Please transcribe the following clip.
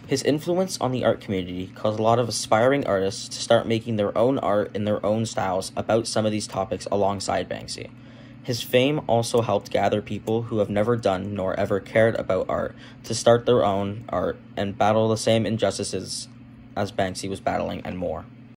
His influence on the art community caused a lot of aspiring artists to start making their own art in their own styles about some of these topics alongside Banksy. His fame also helped gather people who have never done nor ever cared about art to start their own art and battle the same injustices as Banksy was battling and more.